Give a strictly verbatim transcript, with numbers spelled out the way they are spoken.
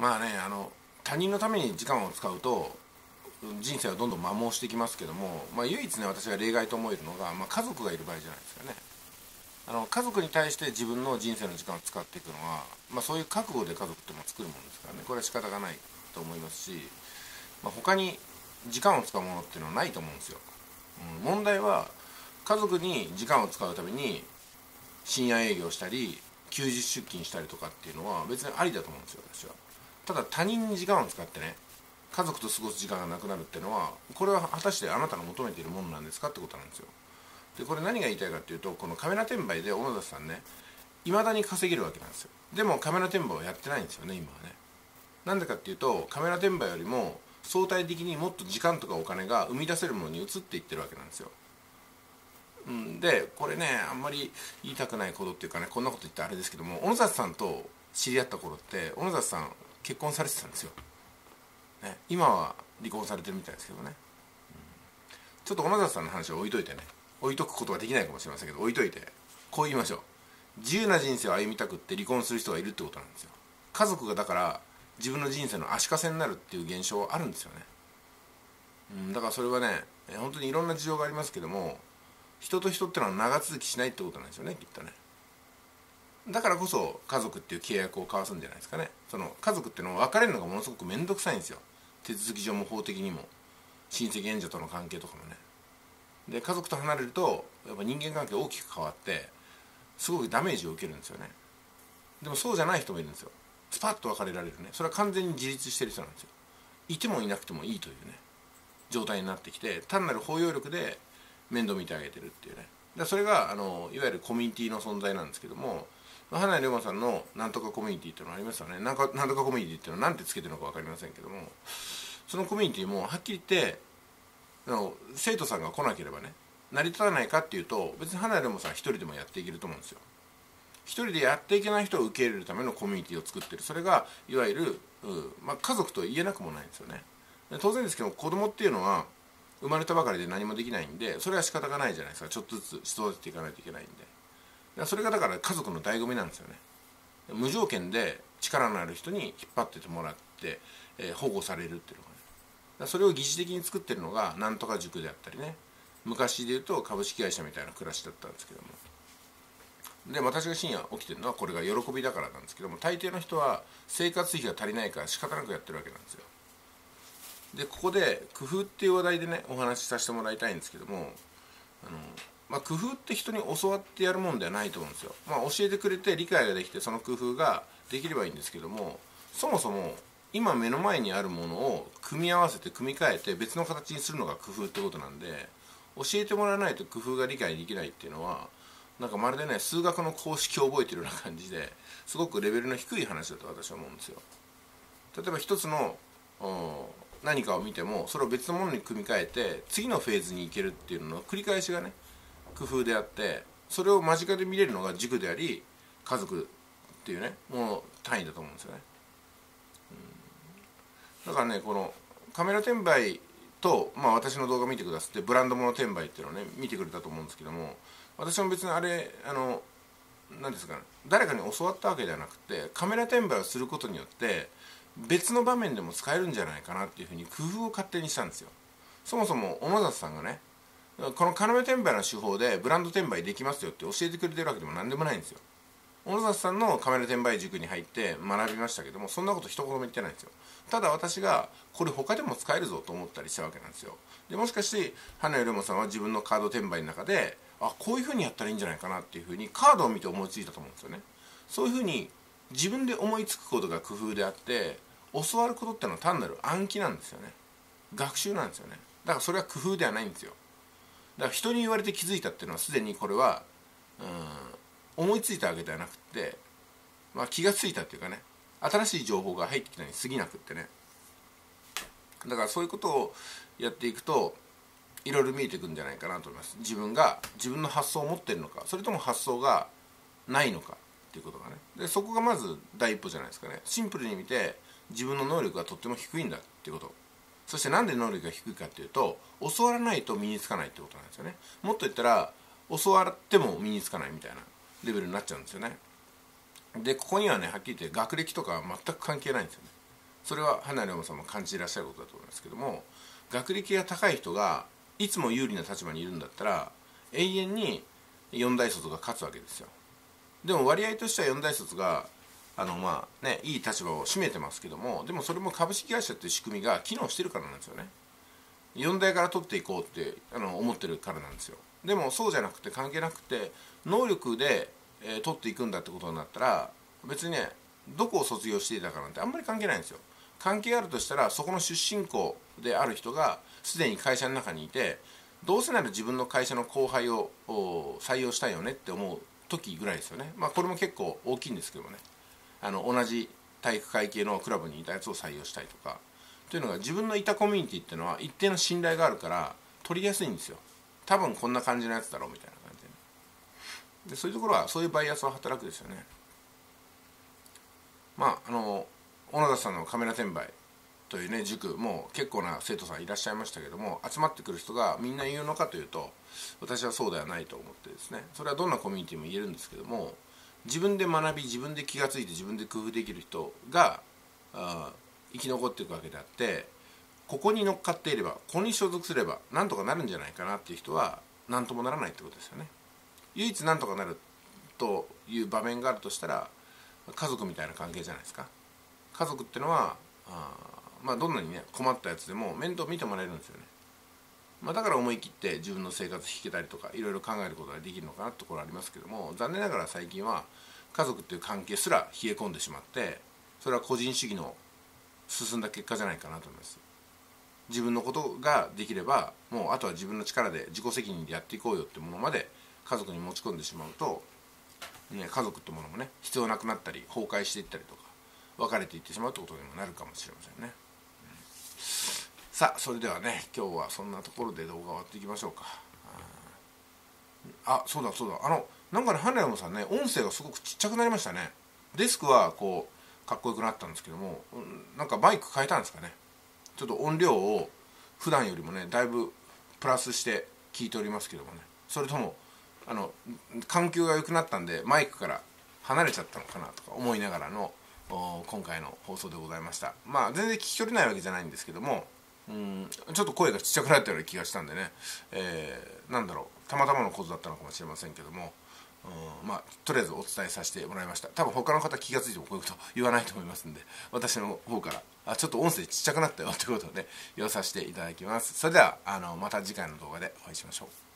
まあね、あの他人のために時間を使うと人生はどんどん摩耗していきますけども、まあ、唯一ね私が例外と思えるのが、まあ、家族がいる場合じゃないですかね。あの家族に対して自分の人生の時間を使っていくのは、まあ、そういう覚悟で家族っても作るものですからね、これは仕方がないと思いますし、まあ、他に時間を使うものっていうのはないと思うんですよ、うん、問題は家族に時間を使うために深夜営業したり休日出勤したりとかっていうのは別にありだと思うんですよ私は。ただ他人に時間を使ってね家族と過ごす時間がなくなるっていうのは、これは果たしてあなたの求めているものなんですかってことなんですよ。でこれ何が言いたいかっていうと、このカメラ転売で小野田さんねいまだに稼げるわけなんですよ。でもカメラ転売はやってないんですよね今はね。なんでかっていうとカメラ転売よりも相対的にもっと時間とかお金が生み出せるものに移っていってるわけなんですよ。うん、でこれねあんまり言いたくないことっていうかね、こんなこと言ってあれですけども、小野里さんと知り合った頃って小野里さん結婚されてたんですよ、ね、今は離婚されてるみたいですけどね、うん、ちょっと小野里さんの話は置いといてね、置いとくことができないかもしれませんけど置いといてこう言いましょう。自由な人生を歩みたくって離婚する人がいるってことなんですよ。家族がだから自分の人生の足かせになるっていう現象あるんですよね、うん、だからそれはね本当にいろんな事情がありますけども、人と人ってのは長続きしないってことなんですよねきっとね。だからこそ家族っていう契約を交わすんじゃないですかね。その家族っていうのは別れるのがものすごく面倒くさいんですよ、手続き上も法的にも親戚縁者との関係とかもね。で家族と離れるとやっぱ人間関係大きく変わってすごくダメージを受けるんですよね。でもそうじゃない人もいるんですよ。スパッと別れられるね、それは完全に自立してる人なんですよ。いてもいなくてもいいというね状態になってきて、単なる包容力で面倒見てあげてるっていうね。でそれがあのいわゆるコミュニティの存在なんですけども、花井龍馬さんのなんとかコミュニティっていうのがありますよね。なんかなんとかコミュニティっていうのは何てつけてるのか分かりませんけども、そのコミュニティもはっきり言ってあの生徒さんが来なければね成り立たないかっていうと、別に花井龍馬さん一人でもやっていけると思うんですよ。一人でやっていけない人を受け入れるためのコミュニティを作ってる、それがいわゆる、まあ、家族と言えなくもないんですよね。当然ですけど子供っていうのは生まれたばかりで何もできないんで、それは仕方がないじゃないですか。ちょっとずつ育てていかないといけないんで、それがだから家族の醍醐味なんですよね。無条件で力のある人に引っ張っててもらって、えー、保護されるっていうのがね、それを疑似的に作ってるのがなんとか塾であったりね、昔でいうと株式会社みたいな暮らしだったんですけども、で私が深夜起きてるのはこれが喜びだからなんですけども、大抵の人は生活費が足りないから仕方なくやってるわけなんですよ。でここで工夫っていう話題でねお話しさせてもらいたいんですけども、あの、まあ、工夫って人に教わってやるもんではないと思うんですよ。まあ、教えてくれて理解ができてその工夫ができればいいんですけども、そもそも今目の前にあるものを組み合わせて組み替えて別の形にするのが工夫ってことなんで、教えてもらわないと工夫が理解できないっていうのはなんかまるでね数学の公式を覚えてるような感じですごくレベルの低い話だと私は思うんですよ。例えば一つの何かを見てもそれを別のものに組み替えて次のフェーズに行けるっていうのの繰り返しがね工夫であって、それを間近で見れるのが塾であり家族っていうねもう単位だと思うんですよね。うん、だからねこのカメラ転売と、まあ、私の動画見てくださってブランド物転売っていうのをね見てくれたと思うんですけども、私も別にあれあの何ですかね、誰かに教わったわけではなくてカメラ転売をすることによって別の場面でも使えるんじゃないかなっていうふうに工夫を勝手にしたんですよ。そもそも小野里さんがねこのカメラ転売の手法でブランド転売できますよって教えてくれてるわけでも何でもないんですよ。小野里さんのカメラ転売塾に入って学びましたけども、そんなこと一言も言ってないんですよ。ただ私がこれ他でも使えるぞと思ったりしたわけなんですよ。でもしかして花井龍馬さんは自分のカード転売の中であこういうふうにやったらいいんじゃないかなっていうふうにカードを見て思いついたと思うんですよね。そういうふうに自分で思いつくことが工夫であって、教わることってのは単なる暗記なんですよね。学習なんですよね。だからそれは工夫ではないんですよ。だから人に言われて気づいたっていうのはすでにこれはうん思いついたわけではなくて、まあ、気がついたっていうかね新しい情報が入ってきたに過ぎなくってね。だからそういうことをやっていくといろいろ見えてくるんじゃないかなと思います。自分が自分の発想を持ってるのか、それとも発想がないのかっていうことがね。でそこがまず第一歩じゃないですかね。シンプルに見て自分の能力がとっても低いんだっていうこと。そしてなんで能力が低いかっていうと教わらないと身につかないってことなんですよね。もっと言ったら教わっても身につかないみたいなレベルになっちゃうんですよね。でここにはねはっきり言って学歴とか全く関係ないんですよね。 それは花龍馬さんも感じていらっしゃることだと思いますけども、学歴が高い人がいつも有利な立場にいるんだったら永遠によん大卒が勝つわけですよ。でも割合としてはよん大卒があのまあねいい立場を占めてますけども、でもそれも株式会社っていう仕組みが機能してるからなんですよね。よん大から取っていこうってあの思ってるからなんですよ。でもそうじゃなくて、関係なくて能力で、えー、取っていくんだってことになったら、別にねどこを卒業していたかなんてあんまり関係ないんですよ。関係あるとしたら、そこの出身校である人がすでに会社の中にいて、どうせなら自分の会社の後輩を採用したいよねって思う時ぐらいですよね。まあこれも結構大きいんですけどもね、あの同じ体育会系のクラブにいたやつを採用したいとかというのが、自分のいたコミュニティっていうのは一定の信頼があるから取りやすいんですよ。多分こんな感じのやつだろうみたいな感じで、でそういうところはそういうバイアスは働くですよね。まああの小野田さんのカメラ転売というね塾も結構な生徒さんいらっしゃいましたけども、集まってくる人がみんな言うのかというと、私はそうではないと思ってですね、それはどんなコミュニティも言えるんですけども、自分で学び、自分で気がついて自分で工夫できる人があ生き残っていくわけであって、ここに乗っかっていれば、ここに所属すればなんとかなるんじゃないかなっていう人は何ともならないってことですよね。唯一なんとかなるという場面があるとしたら、家族みたいな関係じゃないですか。家族ってのはあまあどんなにね困ったやつでも面倒見てもらえるんですよね。まあ、だから思い切って自分の生活引けたりとかいろいろ考えることができるのかなってところありますけども、残念ながら最近は家族っていう関係すら冷え込んでしまって、それは個人主義の進んだ結果じゃないかなと思います。自分のことができればもうあとは自分の力で自己責任でやっていこうよってものまで家族に持ち込んでしまうと、ね、家族ってものもね必要なくなったり崩壊していったりとか別れていってしまうってことにもなるかもしれませんね。さあそれではね、今日はそんなところで動画終わっていきましょうか。あ、そうだそうだ、あのなんかね花山さんね、音声がすごくちっちゃくなりましたね。デスクはこうかっこよくなったんですけども、なんかマイク変えたんですかね。ちょっと音量を普段よりもねだいぶプラスして聞いておりますけどもね、それともあの環境が良くなったんでマイクから離れちゃったのかなとか思いながらの今回の放送でございました。まあ全然聞き取れないわけじゃないんですけども、うんちょっと声がちっちゃくなったような気がしたんでね、えー、なんだろう、たまたまのことだったのかもしれませんけども、うんまあとりあえずお伝えさせてもらいました。多分他の方気が付いてもこういうこと言わないと思いますんで、私の方からあちょっと音声ちっちゃくなったよということで言わさせていただきます。それではあのまた次回の動画でお会いしましょう。